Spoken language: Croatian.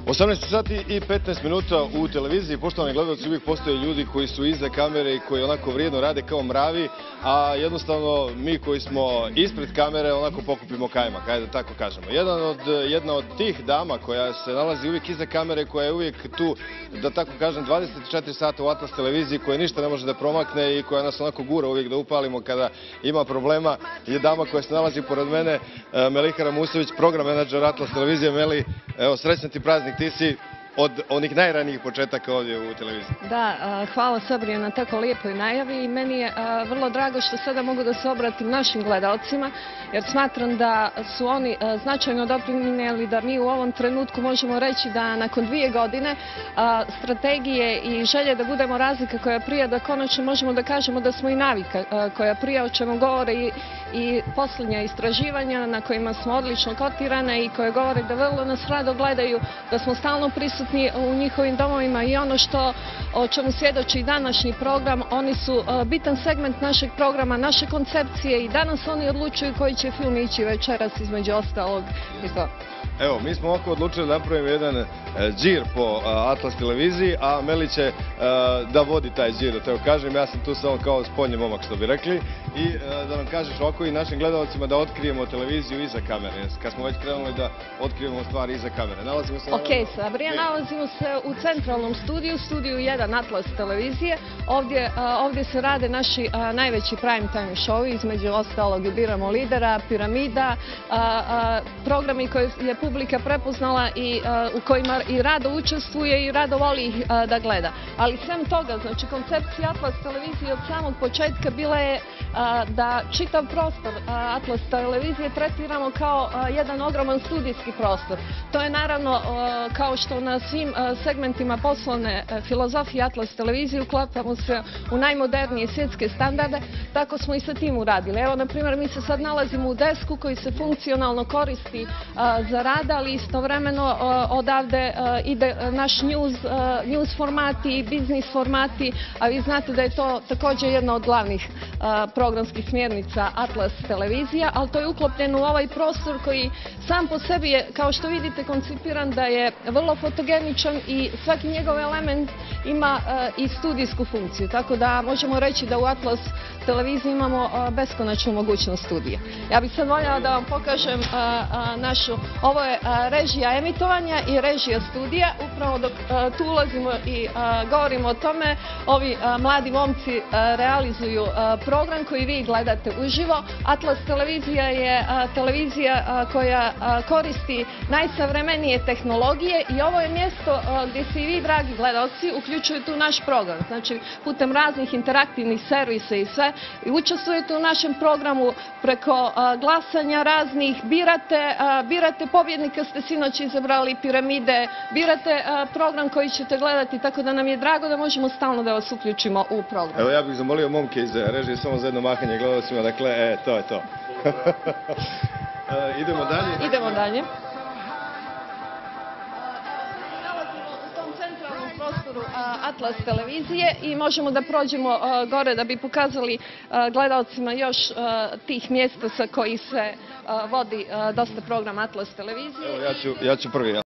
18 sati i 15 minuta u televiziji. Poštovani gledalci, uvijek postoje ljudi koji su iza kamere i koji onako vrijedno rade kao mravi, a jednostavno mi koji smo ispred kamere onako pokupimo kajmak, ajde da tako kažemo. Jedna od tih dama koja se nalazi uvijek iza kamere, koja je uvijek tu, da tako kažem, 24 sata u Atlas televiziji, koja ništa ne može da promakne i koja nas onako gura uvijek da upalimo kada ima problema, je dama koja se nalazi pored mene, Melihara Musović, program menadžer Atlas televizije. Meli, evo, srećan ti praznik, ti si od onih najranijih početaka ovdje u televiziji. Da, hvala Sabrija na tako lijepoj najavi i meni je vrlo drago što sada mogu da se obratim našim gledalcima, jer smatram da su oni značajno doprinijeli da mi u ovom trenutku možemo reći da nakon 2 godine strategije i želje da budemo razlika koja prija, da konačno možemo da kažemo da smo i navika koja prija, o čemu govore i posljednja istraživanja na kojima smo odlično kotirane i koje govore da vrlo nas rado gledaju, da smo stalno prisutni u njihovim domovima i ono o čemu svjedoči današnji program, oni su bitan segment našeg programa, naše koncepcije i danas oni odlučuju koji će film ići večeras između ostalog i to. Evo, mi smo ovako odlučili da napravimo jedan džir po Atlas televiziji, a Meli će da vodi taj džir, da te kažem, ja sam tu samo kao spoljni momak, što bi rekli, i da nam kažeš ovako i našim gledalcima da otkrijemo televiziju iza kamere, kad smo već krenuli da otkrijemo stvari iza kamere. Nalazimo se... Ok, Sabrija, nalazimo se u centralnom studiju, studiju 1 Atlas televizije. Ovdje se rade naši najveći prime time show, između ostalog i Biramo lidera, Piramida, programi koje je publika prepoznala i u kojima i rado učestvuje i rado voli ih da gleda. Ali svem toga, znači koncepcija Atlas televizije od samog početka bila je da čitav prostor Atlas televizije tretiramo kao jedan ogroman studijski prostor. To je naravno kao što na svim segmentima poslovne filozofije Atlas televizije uklapamo se u najmodernije svjetske standarde, tako smo i sa tim uradili. Evo, na primjer, mi se sad nalazimo u desku koji se funkcionalno koristi za rad, ali istovremeno odavde ide naš news formati i biznis formati, a vi znate da je to također jedna od glavnih programskih smjernica Atlas televizija, ali to je uklopljeno u ovaj prostor koji sam po sebi je, kao što vidite, koncipiran da je vrlo fotogeničan i svaki njegov element ima i studijsku funkciju, tako da možemo reći da u Atlas televiziji imamo beskonačnu mogućnost studija. Ja bih sad voljela da vam pokažem našu, ovo je režija emitovanja i režija studija. Upravo dok tu ulazimo i govorimo o tome, ovi mladi momci realizuju program koji vi gledate uživo. Atlas televizija je televizija koja koristi najsavremenije tehnologije i ovo je mjesto gdje se i vi, dragi gledalci, uključujete u naš program. Znači, putem raznih interaktivnih servisa i sve, i učestvujete u našem programu preko glasanja raznih, birate pobjednika, ste sinoć izabrali Piramide, birate program koji ćete gledati, tako da nam je drago da možemo stalno da vas uključimo u program. Evo, ja bih zamolio momke iz režije samo za jedno mahanje gledalcima, dakle, to je to. Idemo dalje? Idemo dalje. Prostoru Atlas televizije i možemo da prođemo gore da bi pokazali gledalcima još tih mjesta sa kojih se vodi dosta program Atlas televizije. Evo, ja ću prvi.